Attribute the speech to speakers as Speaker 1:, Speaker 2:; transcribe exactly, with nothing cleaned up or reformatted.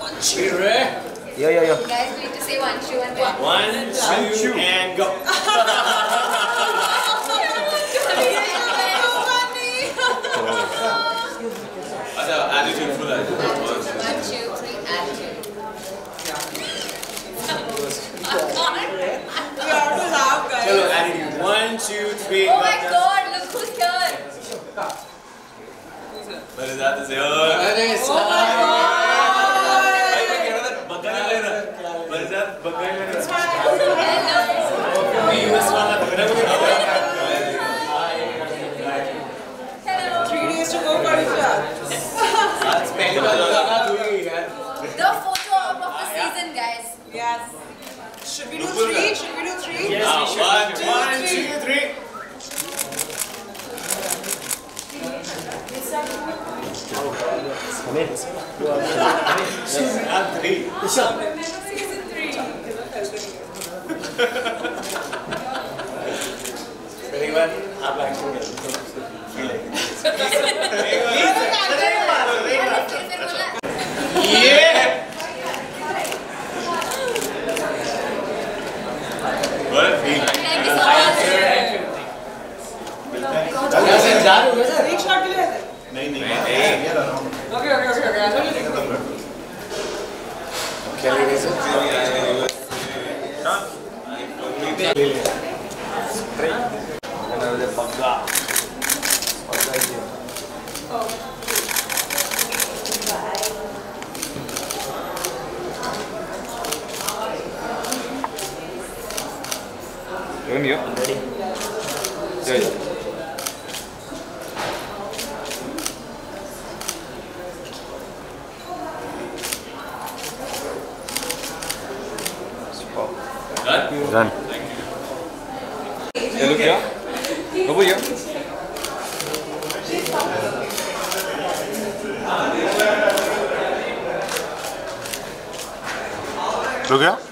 Speaker 1: Yo, yo, yo.
Speaker 2: Guys, we need to say one, two, and then.
Speaker 3: One, two, and go. Attitude for that.
Speaker 2: One, two, three, attitude.
Speaker 4: We have to laugh, guys.
Speaker 3: Hello, attitude. One, two, three.
Speaker 2: Oh my God! Look who's here.
Speaker 3: What is that to say? Oh
Speaker 4: my God!
Speaker 3: What is that?
Speaker 2: Hello.
Speaker 4: Three days to go for Ashar.
Speaker 2: The photo op of the season, guys.
Speaker 4: Yes. Should we do three? Should we do three?
Speaker 3: Yes, we should. One, one, two, three.
Speaker 1: Come in.
Speaker 3: I'm three.
Speaker 4: Season three.
Speaker 3: Very well. आप acting कर Yeah. What a feel.
Speaker 2: Thank you so much.
Speaker 4: एक shot के लिए
Speaker 3: नहीं नहीं
Speaker 4: okay okay okay okay
Speaker 3: क्या ले रहे
Speaker 1: Turn you. Ready? Yeah, yeah.
Speaker 3: Done?
Speaker 1: Done. Yeah, look here. Over here.
Speaker 5: Look here.